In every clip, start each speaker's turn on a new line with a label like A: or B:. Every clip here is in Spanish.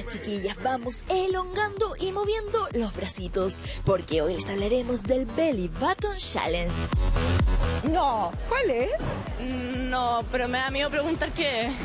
A: chiquillas, vamos elongando y moviendo los bracitos, porque hoy les hablaremos del Belly Button Challenge.
B: No, ¿cuál es?
C: No, pero me da miedo preguntar qué es.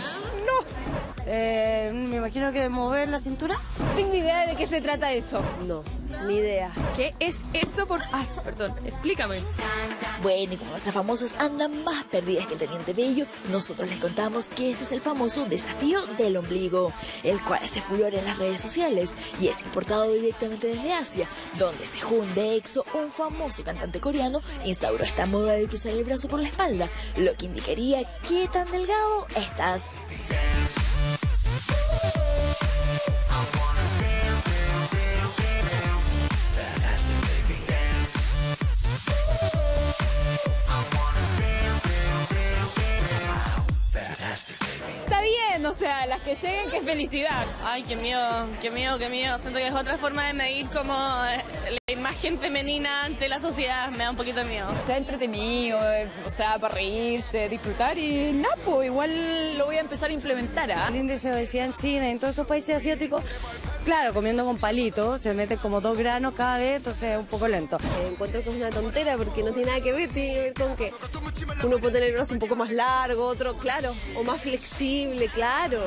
B: Me imagino que de mover la cintura.
C: Tengo idea de qué se trata eso.
B: No, ni idea.
C: ¿Qué es eso? Ay, perdón, explícame.
A: Bueno, y como nuestras famosas andan más perdidas que el Teniente Bello, nosotros les contamos que este es el famoso desafío del ombligo, el cual hace furor en las redes sociales y es importado directamente desde Asia, donde Sehun de EXO, un famoso cantante coreano, instauró esta moda de cruzar el brazo por la espalda, lo que indicaría qué tan delgado estás.
C: Está bien, o sea, las que lleguen, qué felicidad. Ay, qué miedo, qué miedo, qué miedo. Siento que es otra forma de medir como la imagen femenina ante la sociedad. Me da un poquito de miedo.
B: O sea, entretenido, o sea, para reírse, disfrutar y nada, pues igual lo voy a empezar a implementar. El índice de obesidad en China y en todos esos países asiáticos, claro, comiendo con palitos, se meten como 2 granos cada vez, entonces es un poco lento.
D: Encuentro que es una tontera porque no tiene nada que ver, tiene que ver con que uno puede tener el brazo un poco más largo, otro, claro, o más flexible, claro.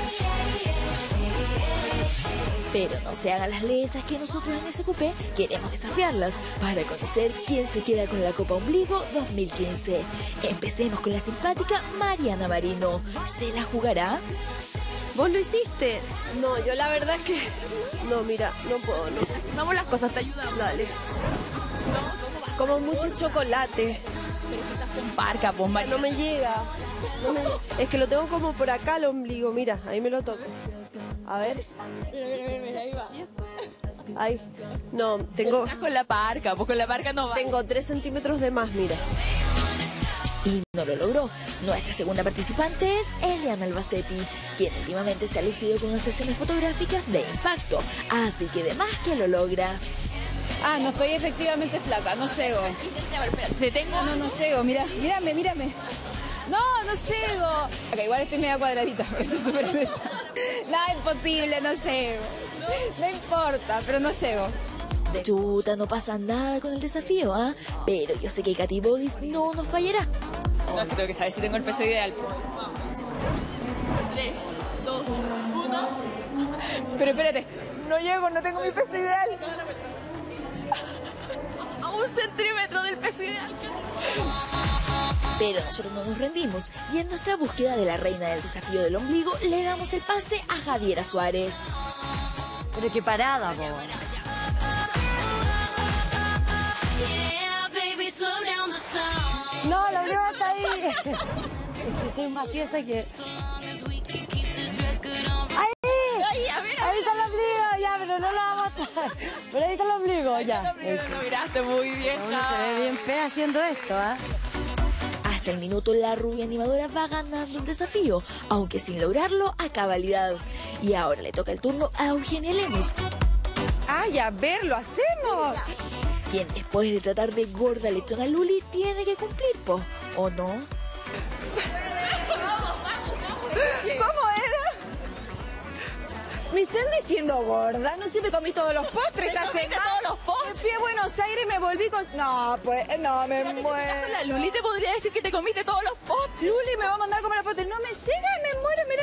A: Pero no se hagan las lesas que nosotros en SQP queremos desafiarlas para conocer quién se queda con la Copa Ombligo 2015. Empecemos con la simpática Mariana Marino. ¿Se la jugará?
D: ¿Vos lo hiciste? No, yo la verdad es que... No, mira, no puedo, no.
C: Vamos las cosas, te ayudamos.
D: Dale. Como mucho chocolate.
C: Un parca, pues,
D: No me llega. Es que lo tengo como por acá el ombligo, mira, ahí me lo toco. A ver.
C: Mira, ahí va.
D: Ahí. No, tengo...
C: Estás con la parca, pues con la parca no va.
D: Tengo 3 centímetros de más, mira.
A: Y no lo logró. Nuestra segunda participante es Eliana Albacete, quien últimamente se ha lucido con unas sesiones fotográficas de impacto, así que de más que lo logra.
B: Ah, no estoy efectivamente flaca, no llego.
C: Te tengo...
B: No llego, mírame. No llego. Ok, igual estoy media cuadradita, pero estoy súper gruesa. No, imposible, no llego. No importa, pero no llego.
A: Chuta, no pasa nada con el desafío, ¿ah? Pero yo sé que Katy Bodys no nos fallará.
B: No, es que tengo que saber si tengo el peso ideal.
C: 3, 2, 1...
B: Pero espérate, no llego, no tengo mi peso ideal.
C: A 1 centímetro del peso ideal.
A: Pero nosotros no nos rendimos y en nuestra búsqueda de la reina del desafío del ombligo le damos el pase a Javiera Suárez.
B: Pero qué parada, po. No, la ombligo está ahí. Es que soy más pieza que... Ahí está el ombligo, ya, pero no lo vamos a matar. Pero ahí está el ombligo, ya.
C: Lo miraste muy bien,
B: Uno se ve bien fea haciendo esto, ¿ah?
A: Hasta el minuto la rubia animadora va ganando el desafío, aunque sin lograrlo a cabalidad. Y ahora le toca el turno a Eugenia Lemus,
B: ¡Ay, a ver, lo hacemos!
A: quien después de tratar de gorda lechona Luli tiene que cumplir, po, ¿o no?
B: ¿Cómo era? ¿Me están diciendo gorda? No sé, me comí todos los postres esta semana.
C: todos los postres?
B: Me fui a Buenos Aires y me volví con... No, pues, no, me muero.
C: La Luli te podría decir que te comiste todos los postres.
B: Luli me va a mandar a comer los postres. No me llega, me muero. Mira.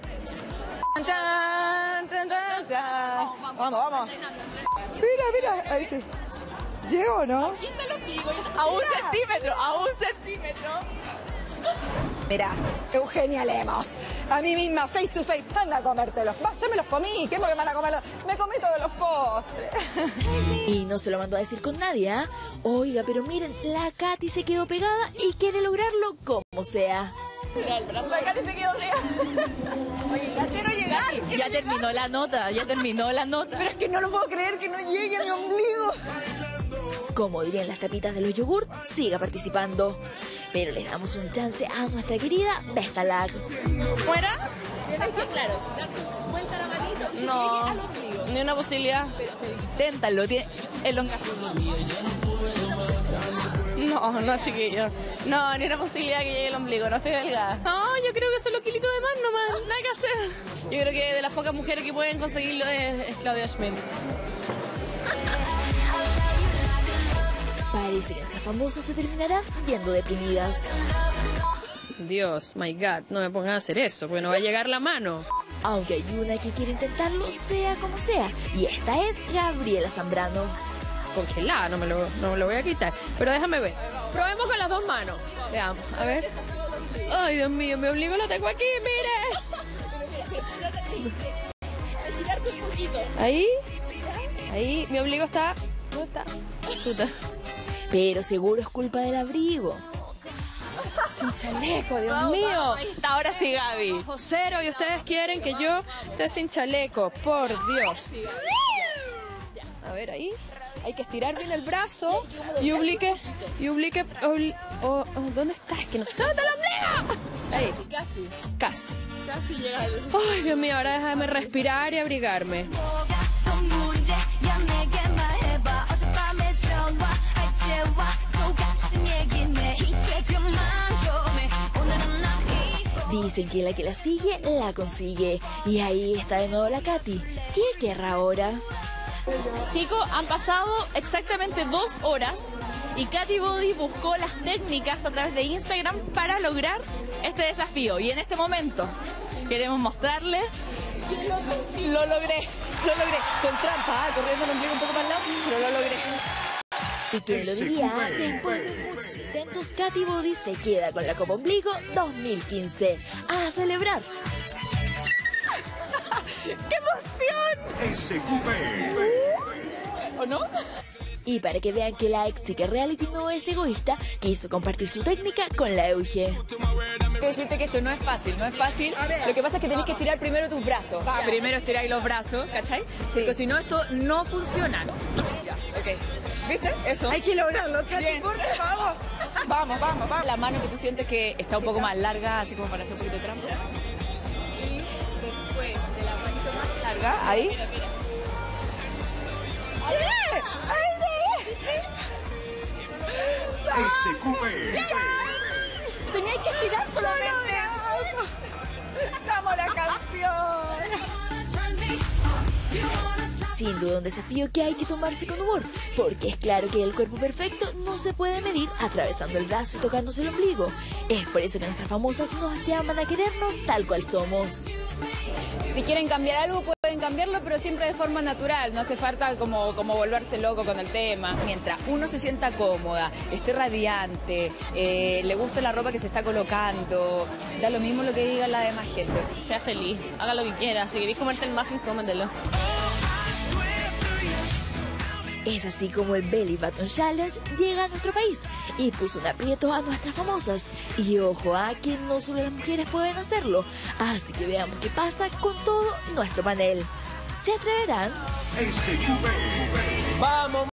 B: Tan, tan, tan, tan. Vamos. Mira, ahí sí. ¿Llego, no?
C: A 1 centímetro.
B: Mira, Eugenia Lemos, a mí misma, face to face, anda a comértelos. Ya me los comí, ¿qué me van a comer? Me comí todos los postres.
A: Y no se lo mandó a decir con nadie, ¿ah? Oiga, pero miren, la Katy se quedó pegada y quiere lograrlo como sea.
C: Mira el brazo. La Katy se quedó pegada.
B: Oye, ya quiero llegar.
C: Ya terminó la nota.
B: Pero es que no lo puedo creer que no llegue a mi ombligo.
A: Como dirían las tapitas de los yogurt, siga participando. Pero le damos un chance a nuestra querida Vestalag.
C: ¿Fuera? Tienes que, claro, dar vuelta la manito. No, ni una posibilidad. Inténtalo, tiene elongación. No, chiquillo. No, ni una posibilidad que llegue el ombligo, no estoy delgada. No, yo creo que son los kilitos de más nomás, nada que hacer. Yo creo que de las pocas mujeres que pueden conseguirlo es Claudia Schmidt.
A: Parece que nuestras famosas se terminarán yendo deprimidas.
E: Dios, my God, no me pongan a hacer eso, porque no va a llegar la mano.
A: Aunque hay una que quiere intentarlo sea como sea, y esta es Gabriela Zambrano.
E: Congelada, no me lo voy a quitar. Pero déjame ver. Probemos con las dos manos. Veamos, a ver. Ay, Dios mío, mi ombligo lo tengo aquí, mire. Ahí, mi ombligo está... ¿Dónde está? Chuta.
A: Pero seguro es culpa del abrigo.
E: Sin chaleco, Dios mío.
C: Ahí está, ahora sí, Gaby.
E: Josero, y ustedes quieren que yo esté sin chaleco, por Dios. A ver, ahí. Hay que estirar bien el brazo y ¿dónde está? Es que no se nota el ombligo. Ahí. Casi llega. Ay, Dios mío, ahora déjame respirar y abrigarme.
A: Dicen que la sigue, la consigue. Y ahí está de nuevo la Katy. ¿Qué querrá ahora?
C: Chicos, han pasado exactamente 2 horas y Katy Body buscó las técnicas a través de Instagram para lograr este desafío. Y en este momento queremos mostrarle. Lo logré. Con trampa, corriendo el ombligo un poco más lado, pero lo logré.
A: Y quién lo diría, después de muchos intentos, Katy Body se queda con la Copa Ombligo 2015. ¡A celebrar!
C: ¡Qué emoción! ¿O no?
A: Y para que vean que la ex Chica Reality no es egoísta, quiso compartir su técnica con la Euge.
B: Quiero decirte que esto no es fácil. Lo que pasa es que tenés que estirar primero tus brazos. Primero estiráis los brazos, ¿cachai? Porque si no, esto no funciona. Ya, ok. ¿Viste? Eso.
D: Hay que lograrlo, Katy, por favor.
B: Vamos. La mano que tú sientes que está un poco más larga, así como para hacer un poquito de trampa. Y después de la manito más larga, ahí. Teníais que estirar solamente. ¡Somos la campeona!
A: Sin duda un desafío que hay que tomarse con humor, porque es claro que el cuerpo perfecto no se puede medir atravesando el brazo y tocándose el ombligo. Es por eso que nuestras famosas nos llaman a querernos tal cual somos.
B: Si quieren cambiar algo, pueden cambiarlo, pero siempre de forma natural. No hace falta como volverse loco con el tema. Mientras uno se sienta cómoda, esté radiante, le guste la ropa que se está colocando, da lo mismo lo que diga la demás gente.
C: Sea feliz, haga lo que quiera. Si queréis comerte el muffin, cómetelo.
A: Es así como el Belly Button Challenge llega a nuestro país y puso un aprieto a nuestras famosas. Y ojo a que no solo las mujeres pueden hacerlo, así que veamos qué pasa con todo nuestro panel. ¿Se atreverán?
F: ¡Vamos!